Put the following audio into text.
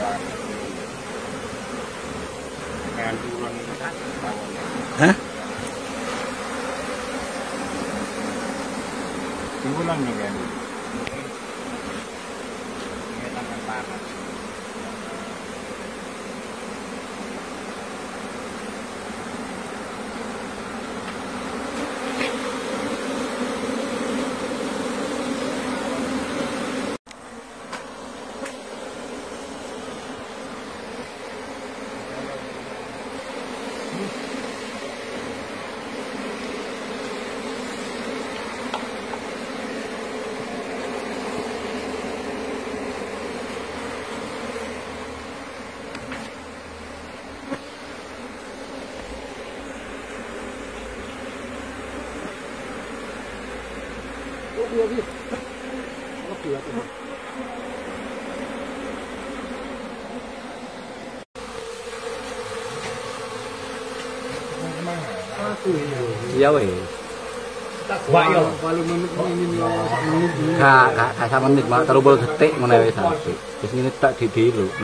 Hah? Bulan nih kan. Iya weh. Bayo. Kak, 3 menit mak terus getik ngene wis. Wis ngene tak didilu.